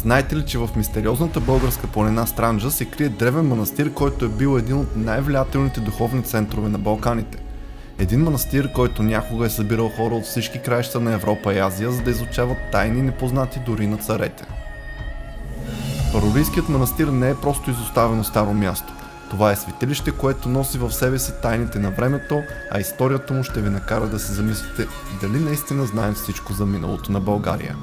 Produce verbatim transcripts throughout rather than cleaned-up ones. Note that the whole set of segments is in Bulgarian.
Знаете ли, че в мистериозната българска планина Странджа се крие древен манастир, който е бил един от най-влиятелните духовни центрове на Балканите? Един манастир, който някога е събирал хора от всички краища на Европа и Азия, за да изучават тайни непознати дори на царете. Паролийският манастир не е просто изоставено старо място. Това е светилище, което носи в себе си тайните на времето, а историята му ще ви накара да се замислите дали наистина знаем всичко за миналото на България.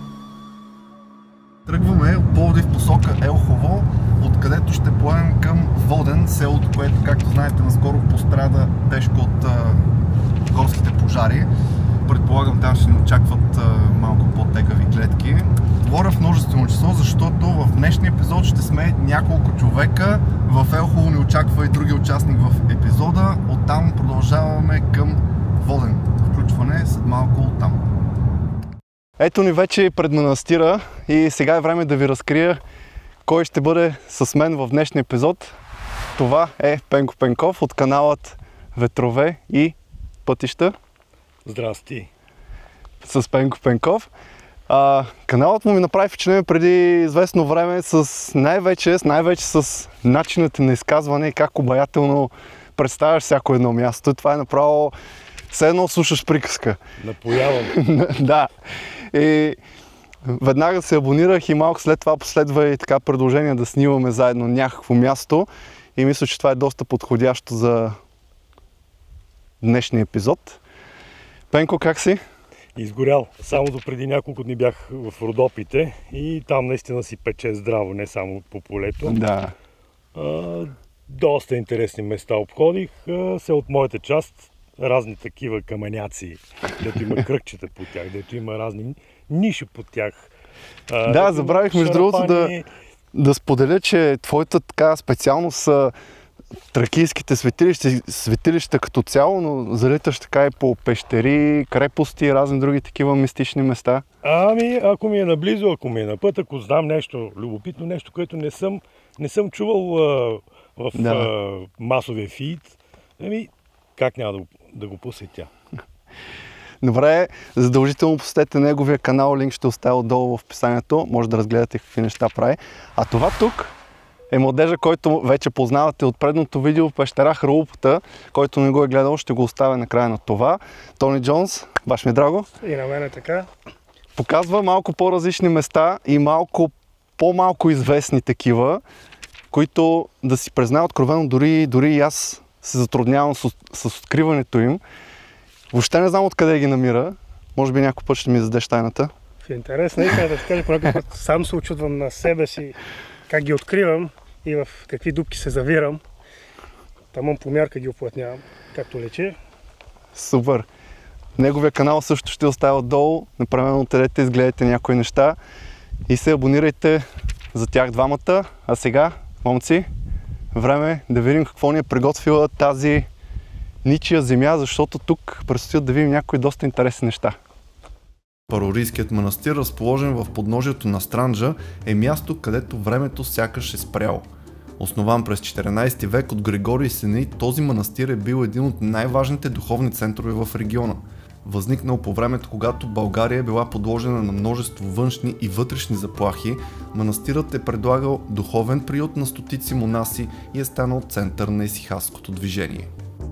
Тръгваме от Пловдив в посока Елхово, откъдето ще поемем към Воден, селото, което, както знаете, наскоро пострада тежко от а, горските пожари. Предполагам, там ще ни очакват а, малко по-тегави гледки. Говоря в множествено число, защото в днешния епизод ще сме няколко човека. В Елхово ни очаква и други участник в епизода. Оттам продължаваме към Воден. Включване след малко оттам. Ето ни вече пред манастира и сега е време да ви разкрия кой ще бъде с мен в днешния епизод. Това е Пенко Пенков от каналът Ветрове и пътища. Здрасти! С Пенко Пенков. А, каналът му ми направи впечатление преди известно време с най-вече, с най-вече с начинът на изказване и как обаятелно представяш всяко едно място. Това е направо все едно слушаш приказка. Напоявам. Да. И веднага се абонирах и малко след това последва и така предложение да снимаме заедно някакво място. И мисля, че това е доста подходящо за днешния епизод. Пенко, как си? Изгорял. Само до преди няколко дни бях в Родопите и там наистина си пече здраво, не само по полето. Да. А, доста интересни места обходих. А, се от моята част разни такива камъняци, дето има кръгчета по тях, дето има разни ниши по тях. А, да, забравих между другото да, да споделя, че твоята така специалност са тракийските светилища, светилища като цяло, но залиташ така и по пещери, крепости и разни други такива мистични места. Ами, ако ми е наблизо, ако ми е на път, ако знам нещо любопитно, нещо, което не съм, не съм чувал а, в да. а, масовия фид, ами, как няма да, да го посетя? Добре, задължително посетете неговия канал, линк ще оставя отдолу в описанието, може да разгледате какви неща прави. А това тук е младежа, който вече познавате от предното видео в пещера Хралупата, който не го е гледал, ще го оставя накрая на това. Тони Джонс, баш ми драго. И на мен е така. Показва малко по-различни места и малко по-малко известни такива, които, да си призная откровено, дори, дори и аз се затруднявам с, с откриването им. Въобще не знам откъде ги намира. Може би някой път ще ми зададеш тайната. В интерес на истината да ти кажа, понякога път сам се очудвам на себе си как ги откривам и в какви дупки се завирам. Тамон по мярка ги оплътнявам, както лечи. Супер! Неговия канал също ще оставя отдолу. Непременно отидете, изгледайте някои неща и се абонирайте за тях двамата. А сега, момци, време е да видим какво ни е приготвила тази ничия земя, защото тук предстоят да видим някои доста интересни неща. Паролийският манастир, разположен в подножието на Странджа, е място, където времето сякаш е спряло. Основан през четиринайсети век от Григорий Синеит, този манастир е бил един от най-важните духовни центрове в региона. Възникнал по времето, когато България е била подложена на множество външни и вътрешни заплахи, манастирът е предлагал духовен приют на стотици монаси и е станал център на исихастското движение.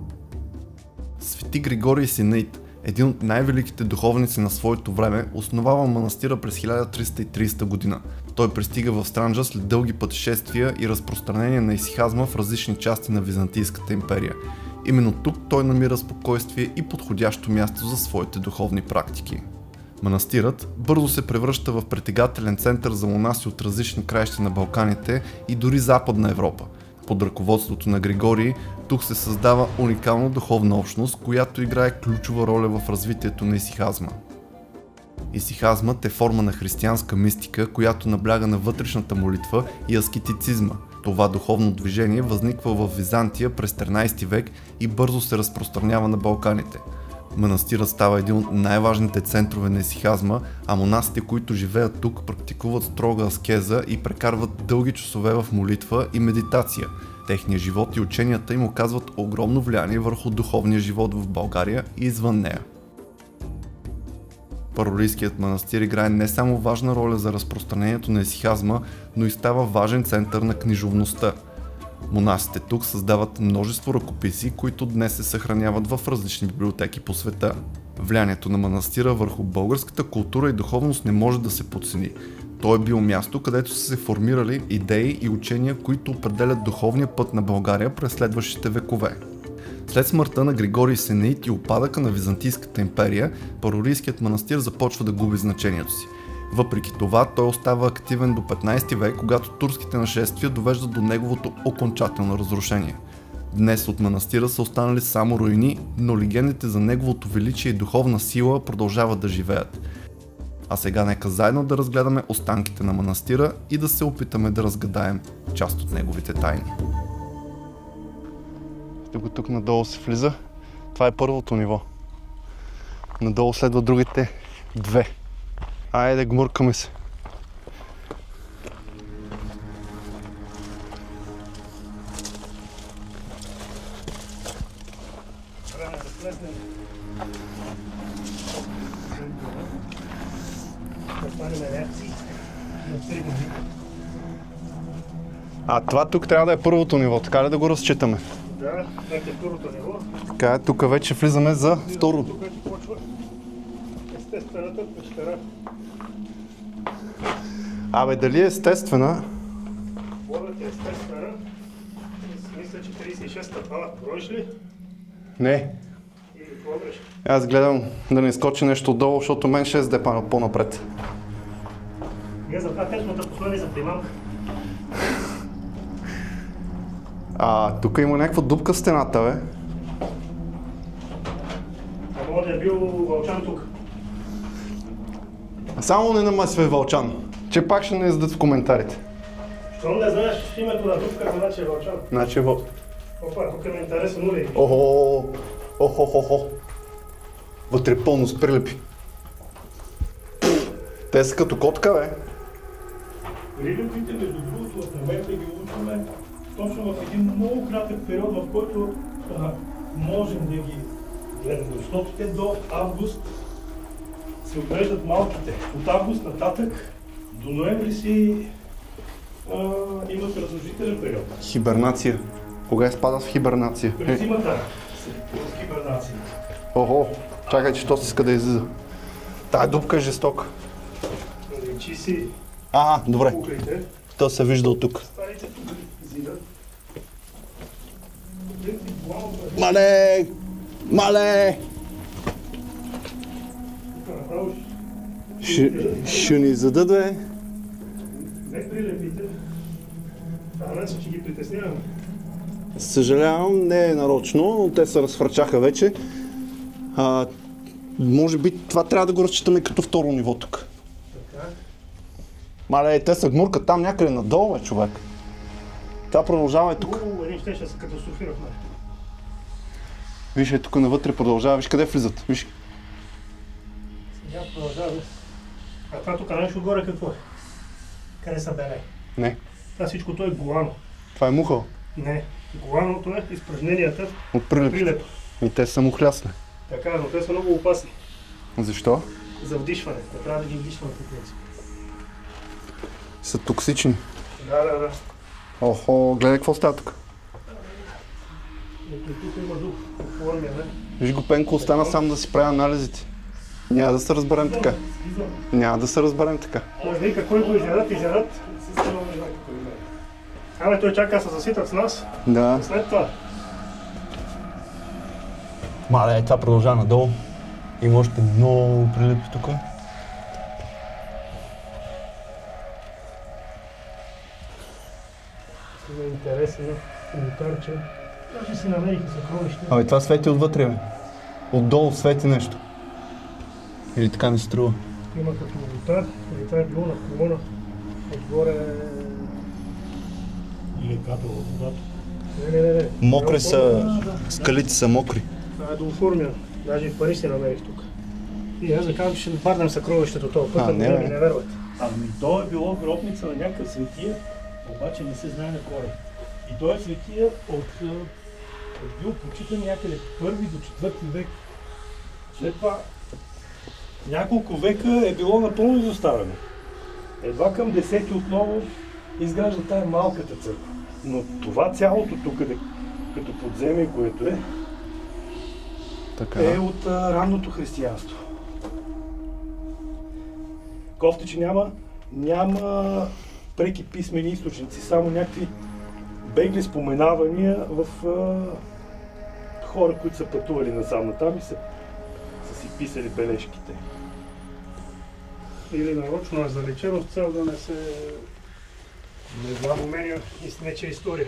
Свети Григорий Синеит, един от най-великите духовници на своето време, основава манастира през хиляда триста и тридесета година. Той пристига в Странджа след дълги пътешествия и разпространение на исихазма в различни части на Византийската империя. Именно тук той намира спокойствие и подходящо място за своите духовни практики. Манастирът бързо се превръща в притегателен център за монаси от различни краища на Балканите и дори Западна Европа. Под ръководството на Григорий тук се създава уникална духовна общност, която играе ключова роля в развитието на исихазма. Исихазмът е форма на християнска мистика, която набляга на вътрешната молитва и аскетицизма. Това духовно движение възниква в Византия през тринайсети век и бързо се разпространява на Балканите. Манастирът става един от най-важните центрове на исихазма, а монасите, които живеят тук, практикуват строга аскеза и прекарват дълги часове в молитва и медитация. Техният живот и ученията им оказват огромно влияние върху духовния живот в България и извън нея. Първорийският манастир играе не само важна роля за разпространението на исихазма, но и става важен център на книжовността. Монасите тук създават множество ръкописи, които днес се съхраняват в различни библиотеки по света. Влиянието на манастира върху българската култура и духовност не може да се подцени. То е било място, където са се формирали идеи и учения, които определят духовния път на България през следващите векове. След смъртта на Григорий Сенеит и упадъка на Византийската империя, Първорийският манастир започва да губи значението си. Въпреки това, той остава активен до петнайсети век, когато турските нашествия довеждат до неговото окончателно разрушение. Днес от манастира са останали само руини, но легендите за неговото величие и духовна сила продължават да живеят. А сега нека заедно да разгледаме останките на манастира и да се опитаме да разгадаем част от неговите тайни. Тук, тук надолу се влиза. Това е първото ниво. Надолу следват другите две. Айде, гмуркаме се. А това тук трябва да е първото ниво, така ли да го разчитаме? Да, това е първото ниво. Така е, тук вече влизаме за второ. Тук вече почва естествената пещера. Абе, дали е естествена? Водата е естествена. Мисля, че трийсет и шест стъпала. Броиш ли? Не. Или какво греш? Аз гледам да не изкочи нещо отдолу, защото мен шест депа по-напред. Не, за това тесната послание за примамка. А, тук има някаква дупка в стената, бе. А може да е бил Вълчан тук. Само не намесвай Вълчан, че пак ще не издадат в коментарите. Щом не знаеш името на дупка, значи е Вълчан. Значи е Вълчан. Опа, тук е интересно, ну ли? Охо, охо, охо, охо. Вътре пълно с прилепи. Те са като котка, бе. Прилепите, между другото, в момента ги учваме точно в един много кратък период, в който а, можем да ги гледаме, защото те до август се отглеждат малките. От август нататък до ноември си а, имат разрушителен период. Хибернация. Кога е спада в хибернация? През зимата са в хибернация. Охо, чакай, че то си иска да излиза. Тая дупка е жестока. Лечи си А, добре. куклите. То се вижда от тук. Старите тук зидат. Мале! Мале! Тук направо Ще, ще ни зададат, бе. не прилепите. А, значи, че ги притесняваме. Съжалявам, не е нарочно, но те се разхвърчаха вече. А, може би това трябва да го разчитаме като второ ниво тук. Така. Мале, те са гмуркат там някъде надолу, бе, човек. Това продължава и тук. У, един ще се катастрофирахме. Виж, е тук навътре продължава, виж къде влизат, виж. Сега продължава. А това тук нещо горе какво е? Къде са беле? Не, Това всичкото е голано. това е мухъл Не, голаното е изпражненията от прилеп. прилеп. И те са мухлясни. Така, но те са много опасни Защо? за вдишване. Не трябва да ги вдишваме по принцип. Са токсични. Да, да, да. Охо, гледай какво става тук. Ето и тук има дух. Оформяне. Виж го, Пенко остана сам да си прави анализите. Няма да се разберем така. Няма да се разберем така. Той вика, кой го изядат, изядат. Абе, той чака да се заситат с нас. Да. След това. Мале, това продължава надолу. Има още много прилепи тук. Това е интересно. Коментарче. Даже си намериха съкровища. Абе, това свети отвътре, бе. Отдолу свети нещо. Или така ми се струва. Има като ултар, или това е било на колона. Отгоре... Или капело от водата. Не, не, не, не. Мокри са, скалите са мокри. Това е да оформя. Даже и пари си намерих тук. И аз да кажа, че ще нападнем съкровището този път, А, ако не, не бе. ми не вервате. Ами то е било гробница на някакъв светия, обаче не се знае на кой. И той е светия от, е, е бил почитан някъде първи до четвърти век. След това няколко века е било напълно изоставено. Едва към десети отново изгражда тая малката църква. Но това цялото тук, като подземие, което е, така. Е от а, ранното християнство. Кофти, че няма, няма преки писмени източници, само някакви бегли споменавания в а, хора, които са пътували насам натам и са, са си писали бележките. Или нарочно е заличено с цел да не се Не знам, променя нечия история.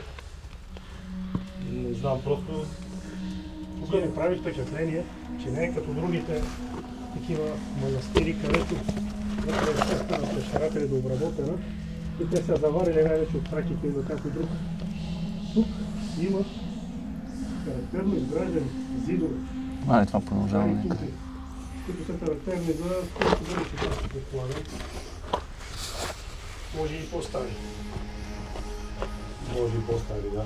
не знам, просто Тук ми прави впечатление, че не е като другите такива манастири, където вътре е църква на пещерата е дообработена и те са заварили най-вече от практика или от някой друг. Тук има характерно изграждани зидове, А, това продължаваме някъде. които са характерни за колко бъдещи части, предполагам. Може и по-стари. може и по-стари, да.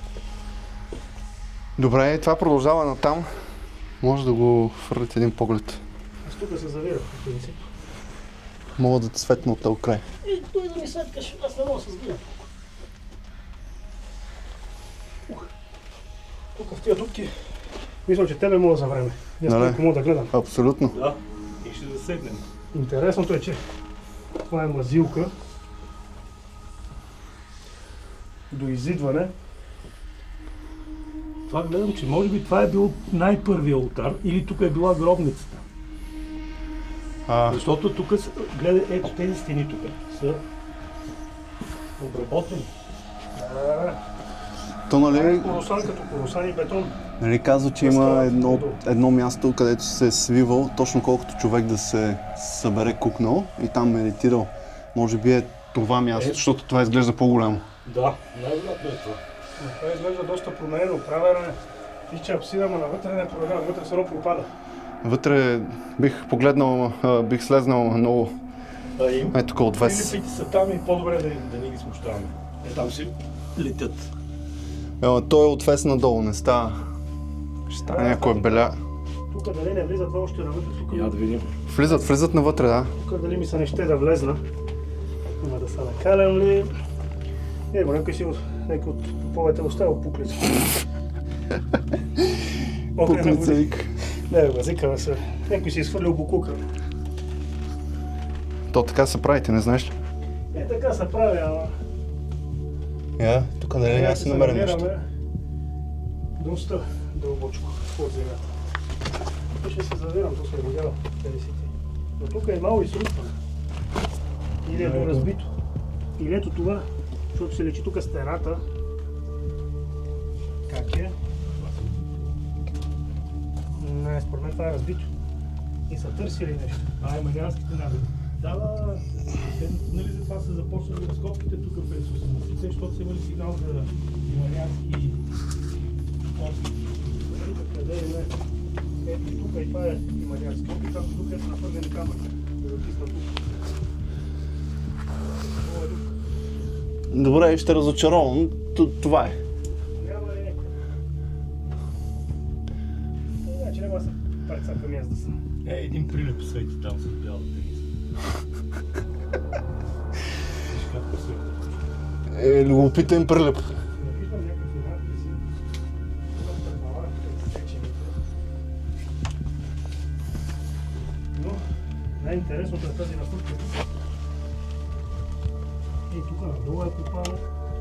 Добре, това продължава натам. Може да го фърлите един поглед. Аз тук се завирам, по принцип. Мога да те светна от този край. И той да ми светкаш, аз не мога да се сбия. Тук в тия дупки, мисля, че тебе мога за време. Аз Нали? тук мога да гледам. Абсолютно. Да, и ще заседнем. Интересното е, че това е мазилка до изидване. Това гледам, че може би това е бил най-първият олтар или тук е била гробницата. А, Защото тук, са- гледай, ето тези стени тук са обработени. Да, то нали, коросан като коросан и бетон. нали казва, че има едно, едно място, където се е свивал, точно колкото човек да се събере кукнал и там медитирал. Може би е това място, Е. защото това изглежда по-голямо. Да, най-вероятно е това. Но това изглежда доста променено. Правена е. Виж, че апсида, ама навътре не е променено, вътре се едно пропада. Вътре бих погледнал, а, бих слезнал много, А им? е тук отвес. Филипите са там и по-добре да, да не ги смущаваме. Е, там си летят. Ела, той е отвес надолу, не става. Ще стане някоя беля. Тук дали не влизат още навътре, тук, Я да видим. Влизат, влизат навътре, да. тук дали ми се не ще да влезна. Има да се накалям ли. Его, някой си от, някой от поповете оставил пуклица. Пуклица вика. Не, бе, зикаме се. Някой си изхвърлил букука. То така се правите, не знаеш ли? Е, така се прави, ама... Я, тук нали няма си намерим нещо. намираме доста дълбочко под земята. Тук ще се завирам, тук се е видял телесите. Но тук е малко изрутване. Или е доразбито. Или ето това, защото се лечи тук стената. Как е? Не, според мен това е разбито. И са търсили нещо. А, иманианските навици. Да, да, те, нали за това са започнали разкопките тук през осемдесетте, защото са имали сигнал за иманиански опит. Къде е не? Ето тук и това е иманиански опит, както тук е нафърлени камък. Да затисна тук. Това е тук. Добре, ще разочаровам. Това е. Няма ли някой? Значи няма да се прецакам и аз да съм. Е, един прилеп свети там с бяла тениса. Виж как свети. Е, любопитен прилеп. Не виждам някакви надписи. Доста малки, изсечените. Но най-интересното е тази нафътка. И тук надолу е попала.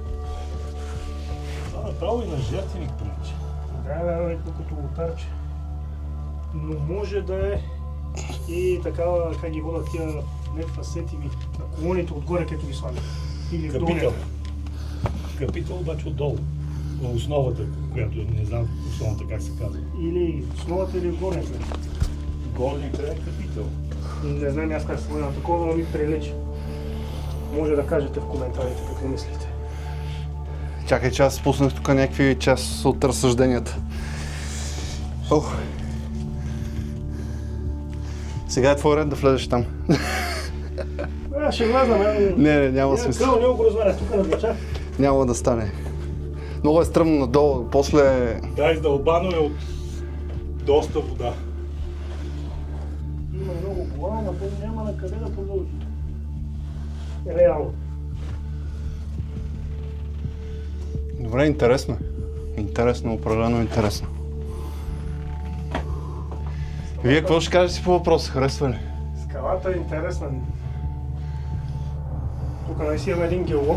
Това направо и на жертвеник прилича. Да, да, леко като лотарче. Но може да е и такава, как ги водят тия не фасетиви, на колоните отгоре, като ги слагат. Или Капител. долу. Капител обаче отдолу. На основата, която не знам основата как се казва. Или основата, или горния край. Горния край е капител. Не знам аз как се води на такова, но ми прилича. Може да кажете в коментарите какво мислите. Чакай, че аз спуснах тук някакви част от разсъжденията. Ох. Сега е твой ред да влезеш там. А, ще влезна, ме. Не, не, няма смисъл. Кръл, не го размеря, тук на плеча. Няма да стане. Много е стръмно надолу, после... Да, издълбано е от доста вода. Има много нормално, но то няма на къде да продължи. Реално. Добре, интересно. Интересно, определено интересно. Вие какво ще кажете си по въпроса? Харесва ли? Скалата е интересна. Тук наистина има един геолог.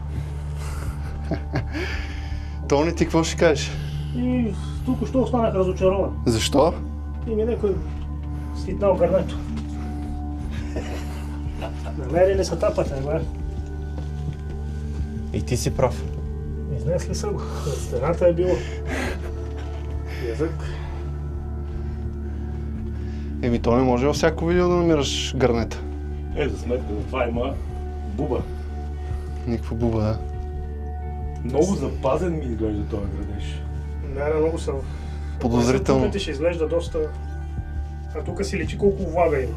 Тони, ти какво ще кажеш? И тук що останах разочарован. Защо? И ми някой свитнал гърнето. Намерили са тапата, бе. И ти си прав. Изнесли са го. От стената е било. Язък. Еми, то не може във всяко видео да намираш гърнета. Е, за сметка за това има буба. Никаква буба, да. Много запазен ми изглежда този градеж. Не, не, много съм. Подозрително. Тук ще изглежда доста... А тук си личи колко влага има.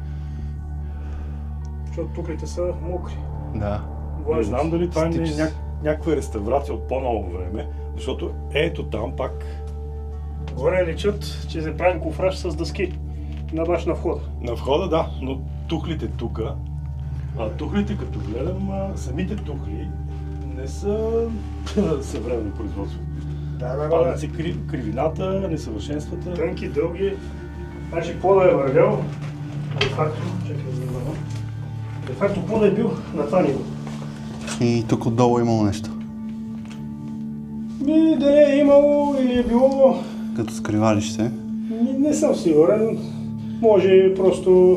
Защото туклите са мокри. Да. Не знам дали това не е Стипс. ня... някаква реставрация от по-ново време, защото ето там пак... Горе личат, че се правим кофраж с дъски. На баш на входа. На входа, да, но тухлите тука, а тухлите като гледам, а, самите тухли не са съвременно производство. Да, да, Падат да. си кри... кривината, несъвършенствата. Тънки, дълги. Значи пода е вървял. Де факто, чакай да внимавам. Де факто пода е бил на това ниво. И тук отдолу е имало нещо. И дали е имало или е било... Като скривалище. Не, не съм сигурен. Може просто...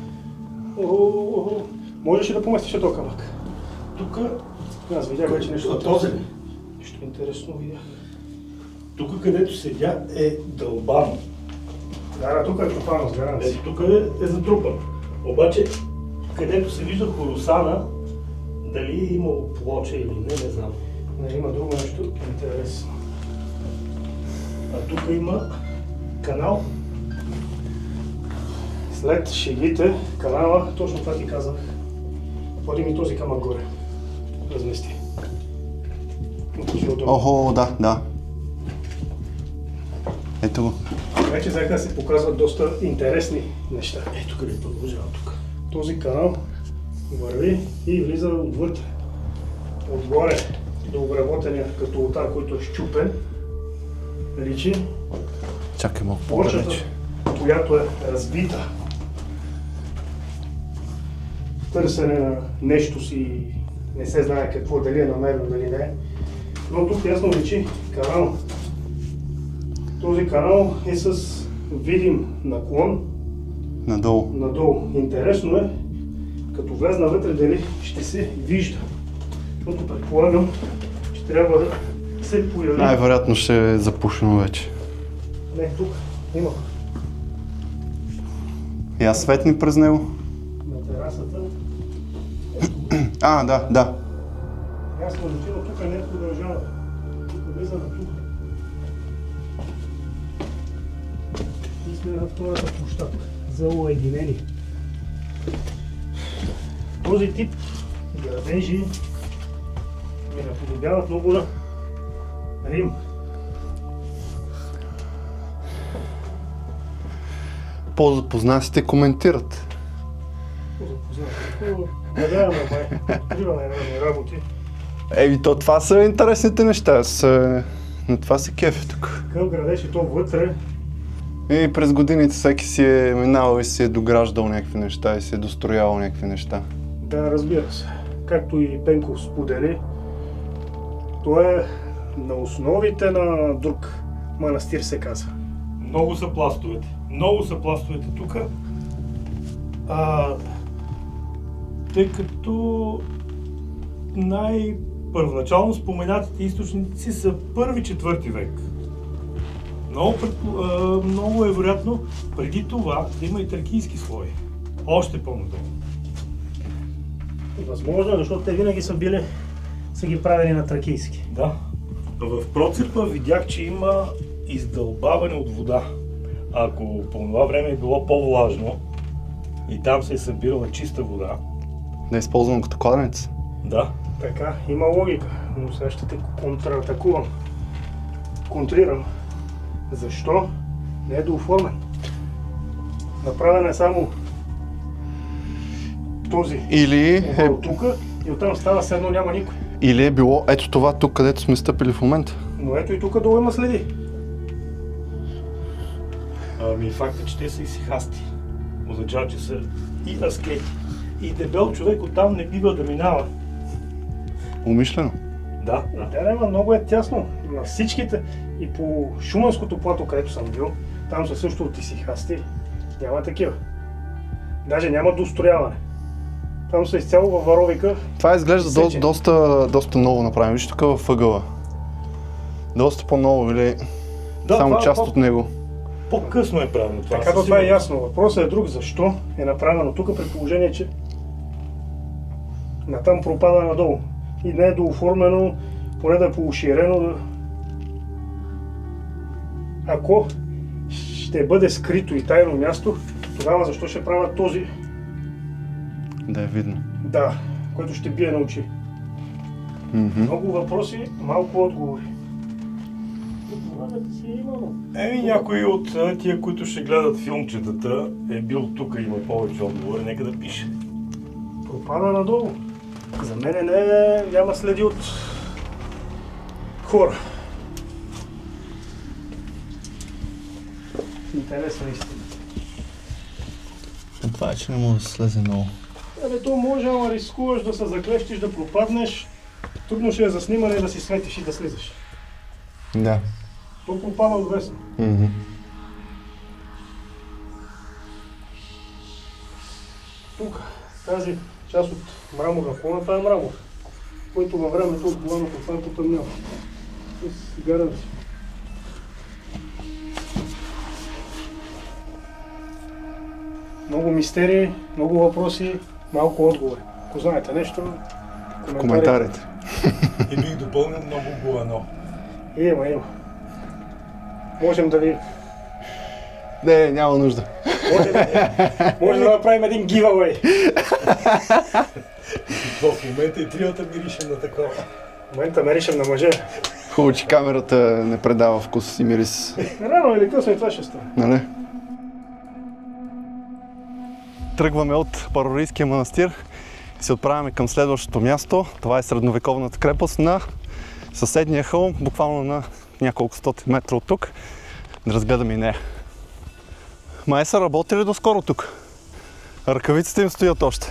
Охо, можеше да поместиш този камък. Тук, Аз видях вече нещо. а този ли? Нещо интересно видях. Тук където седя е дълбано. Да, да, тук е копано с гаранция. Ето тук е, е затрупан. Обаче, където се вижда хоросана, дали е имало плоча или не, не знам. Не, има друго нещо интересно. А тук има канал. След шегите, канала, точно това ти казах. Води ми този камък горе. Размести. Охо, да, да. Ето го. Вече сега се показват доста интересни неща. Ето къде продължава тук. Този канал върви и влиза отвътре. Отгоре до обработения като ултар, който е щупен, личи Чакай малко плочата, по-далеч. която е разбита. Търсене на нещо си, не се знае какво, дали е намерено, дали не е. Но тук ясно личи канал. Този канал е с видим наклон Надолу. надолу. Интересно е, като влезна вътре, дали ще се вижда. Защото предполагам, че трябва да се появи. Най-вероятно ще е запушено вече. Не, тук има. Я светни през него. На терасата. А, да, да. Ясно личи, но тук не продължава. Тук влиза на тук. И сме на втората площадка. За уединени. Този тип градежи ми наподобяват много на Рим. По-запознатите коментират. Запознавам. Надяваме, май. Откриваме разни работи. Еми, то това са интересните неща. Аз е, на това се кефи тук. Къв градеж и то вътре. И през годините всеки си е минавал и си е дограждал някакви неща и си е достроявал някакви неща. Да, разбира се. Както и Пенков сподели, то е на основите на друг манастир, се казва. Много са пластовете. Много са пластовете тук. А, тъй като най-първоначално споменатите източници са първи четвърти век. Много, предпо... а, много е вероятно преди това да има и тракийски слои. Още по-надолу. Възможно е, защото те винаги са били, са ги правили на тракийски. Да. В процепа видях, че има издълбаване от вода. Ако по това време е било по-влажно и там се е събирала чиста вода, Да е използвано като кладенец. да, Така, има логика, но сега ще те контратакувам. Контрирам. Защо не е дооформен? Направен е само този Или е, тук и оттам става все едно няма никой. или е било ето това тук, където сме стъпили в момента. Но ето и тук долу има следи. Ами факт е, че те са исихасти. Означава, че са и аскети. И дебел човек оттам не бива да минава. Умишлено. Да, да. Да, да, много е тясно. На всичките и по Шуманското плато, където съм бил, там са също от исихасти. Няма такива. Даже няма дострояване. Там са изцяло във варовика. Това изглежда до, доста, доста ново направено. Виж тук във ъгъла. Доста по-ново или Да, само това, част по... от него. По-късно е правено това. Така това е ясно. Въпросът е друг. Защо е направено тук при положение, че натам пропада надолу. И не е дооформено, поне да е поуширено. Да... Ако ще бъде скрито и тайно място, тогава защо ще правят този? Да е видно. Да, който ще бие на очи. Mm-hmm. Много въпроси, малко отговори. Еми някой от тия, които ще гледат филмчетата, е бил тук и има повече отговори, нека да пише. Пропада надолу. За мен не е, няма следи от хора. Интересна истина. Това е, че не може да слезе много. Абе, то може, ама рискуваш да се заклещиш, да пропаднеш. Трудно ще е за снимане да си светиш и да слизаш. Да. То пропада отвесно. Mm-hmm. Тук, тази част от мрамора фона, това е мрамор, който във времето от главното това е потъмнява. С гаранция. Много мистерии, много въпроси, малко отговори. Ако знаете нещо, коментарите. Коментарите. И бих допълнил много главно. Има, има. Можем да ви... Не, няма нужда. Може да, може да направим един giveaway. В момента и триота миришем на такова. В момента миришем на мъже. Хубаво, че камерата не предава вкус и мирис. Рано или късно и това ще стане. Нали? Тръгваме от Парорийския манастир и се отправяме към следващото място. Това е средновековната крепост на съседния хълм, буквално на няколко стотин метра от тук. Да разгледаме и нея. Май са работили доскоро тук. Ръкавиците им стоят още.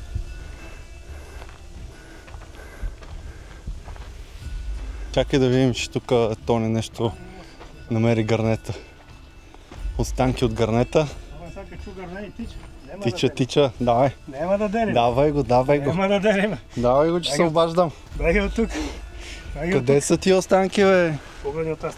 Чакай да видим, че тук Тони нещо намери гарнета. Останки от гарнета. Тича, тича, давай. Няма да делим. Давай го, давай го. Няма да делим. Давай го, че се обаждам. Дай ги от тук. Къде са ти останки, бе? Погледни от тази.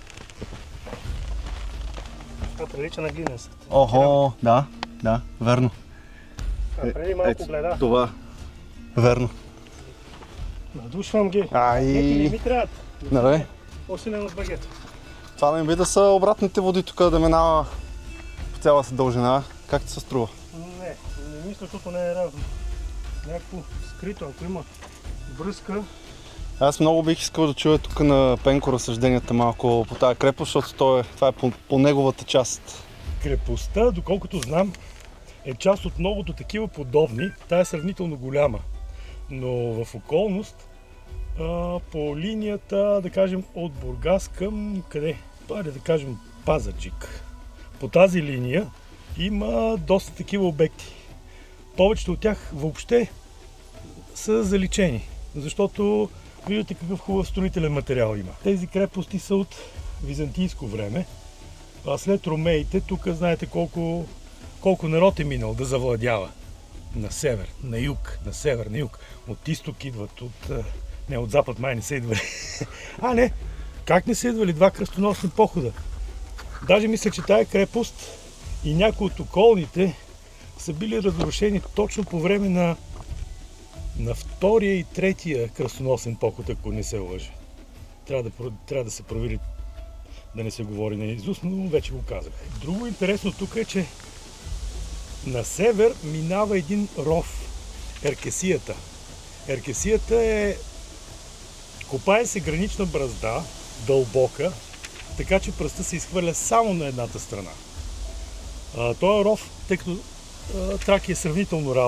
Това прилича на глиненсът. Охо, да, да, верно. А преди малко гледа. Това. Верно. Надушвам ги. Ай. Ети не ми трябват. Нали? Осилено с багето. Това да ми би да са обратните води тук, да минава по цяла си дължина. Как ти се струва? Не, не мисля, защото не е равно. Някакво скрито, ако има връзка. Аз много бих искал да чуя тук на Пенко разсъжденията малко по тази крепост, защото това е, това е по, по неговата част. Крепостта, доколкото знам, е част от многото такива подобни. Тя е сравнително голяма. Но в околност, а, по линията, да кажем, от Бургас към къде? Паре да кажем Пазарджик. По тази линия има доста такива обекти. Повечето от тях въобще са заличени, защото виждате какъв хубав строителен материал има. Тези крепости са от византийско време, а след ромеите тук знаете колко, колко народ е минал да завладява. На север, на юг, на север, на юг. От изток идват, от... Не, от запад май не са идвали. А, не! Как не са идвали два кръстоносни похода? Даже мисля, че тая крепост и някои от околните са били разрушени точно по време на, на втория и третия кръстоносен поход, ако не се лъжа. Трябва да, трябва да се провери, да не се говори на изуст, но вече го казах. Друго интересно тук е, че на север минава един ров, Еркесията. Еркесията е... Копае се гранична бразда, дълбока, така че пръста се изхвърля само на едната страна. А, този ров, тъй като а, Тракия е сравнително равна,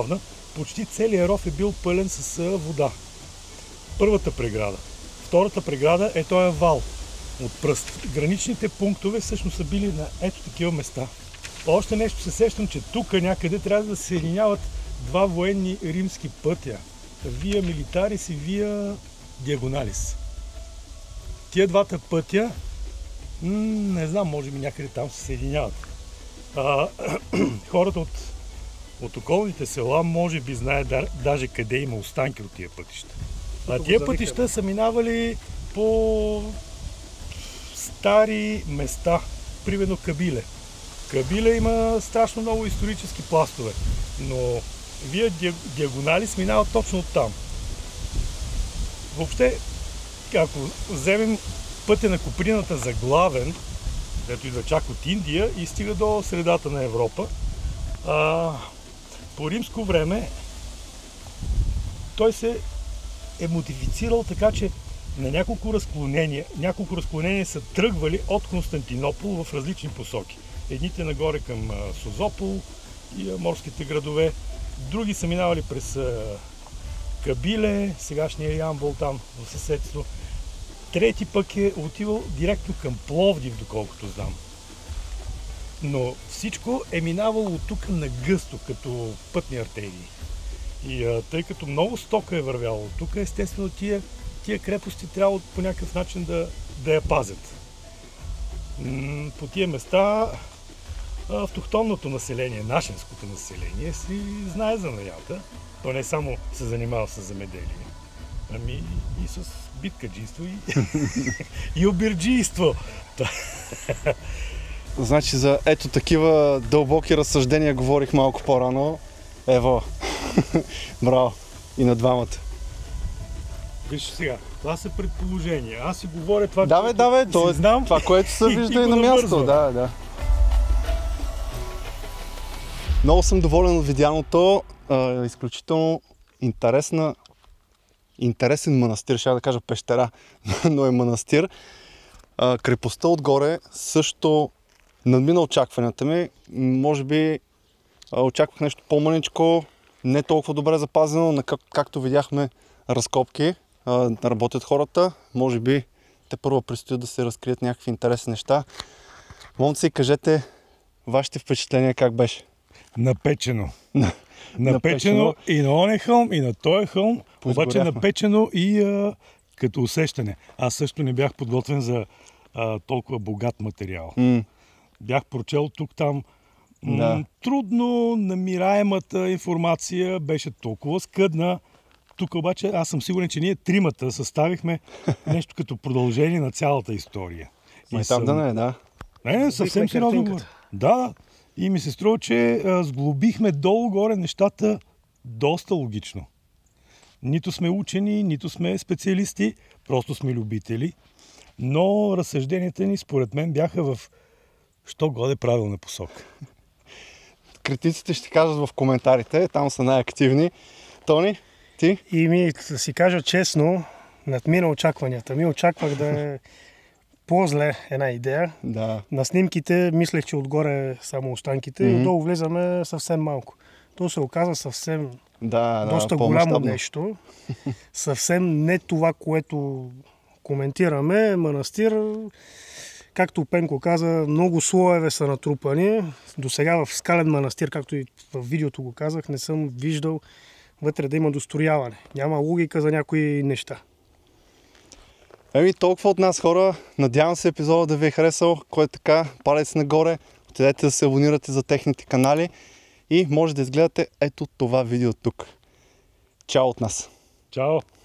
почти целият ров е бил пълен с вода. Първата преграда. Втората преграда е този вал от пръст. Граничните пунктове всъщност са били на ето такива места. Още нещо се сещам, че тук някъде трябва да се съединяват два военни римски пътя. Вия Милитарис и Вия Диагоналис. Тия двата пътя, м- не знам, може би някъде там се съединяват. А, хората от, от околните села може би знаят да, даже къде има останки от тия пътища. А тия пътища са минавали по стари места, примерно Кабиле. Кабиле има страшно много исторически пластове, но Вия Диагоналис минава точно оттам. Въобще, ако вземем пътя на Куприната за главен, където идва чак от Индия и стига до средата на Европа, а, по римско време той се е модифицирал така, че на няколко разклонения, няколко разклонения са тръгвали от Константинопол в различни посоки. Едните нагоре към Созопол и морските градове, други са минавали през Кабиле, сегашния Ямбол там в съседство. Трети пък е отивал директно към Пловдив, доколкото знам. Но всичко е минавало от тук на гъсто, като пътни артерии. И а, тъй като много стока е вървяло от тук, естествено тия, тия крепости трябва по някакъв начин да, да я пазят. М- по тия места автохтонното население, нашенското население си знае за наята. То не само се занимава с земеделие, ами и с биткаджийство и, и обирджийство. Значи за ето такива дълбоки разсъждения говорих малко по-рано. Ево, браво и на двамата. Виж сега, това са предположения. Аз си говоря това, да, бе, да, бе, си то е знам. Това, което се и, вижда и и на място. Да, да. Много съм доволен от видяното. А, изключително интересна, интересен манастир, ще да кажа пещера, но е манастир. А, крепостта отгоре също надмина очакванията ми. Може би а, очаквах нещо по-мъничко, не толкова добре запазено, но как, както видяхме разкопки, а, работят хората. Може би те първо предстои да се разкрият някакви интересни неща. Момци, кажете вашите впечатления как беше? Напечено. Напечено. Напечено и на оне хълм, и на този хълм, Поизгоряхме. обаче напечено и а, като усещане. Аз също не бях подготвен за а, толкова богат материал. М. Бях прочел тук-там. М- Да. Трудно намираемата информация беше толкова скъдна. Тук обаче аз съм сигурен, че ние тримата съставихме нещо като продължение на цялата история. Май там да не е, да. Не, не, съвсем сериозно говоря. Да, и ми се струва, че а, сглобихме долу-горе нещата доста логично. Нито сме учени, нито сме специалисти, просто сме любители. Но разсъжденията ни, според мен, бяха в що годе правилна посока. Критиците ще кажат в коментарите, там са най-активни. Тони, ти? И ми, да си кажа честно, надмина очакванията ми. Очаквах да е по-зле една идея. Да. На снимките мислех, че отгоре само останките Мгм. и отдолу влизаме съвсем малко. То се оказа съвсем Да, да, доста голямо нещо. Съвсем не това, което коментираме. Манастир, както Пенко каза, много слоеве са натрупани. До сега в скален манастир, както и в видеото го казах, не съм виждал вътре да има дострояване. Няма логика за някои неща. Еми, толкова от нас, хора. Надявам се епизода да ви е харесал. Кой е така, палец нагоре. Отидете да се абонирате за техните канали и може да изгледате ето това видео тук. Чао от нас! Чао!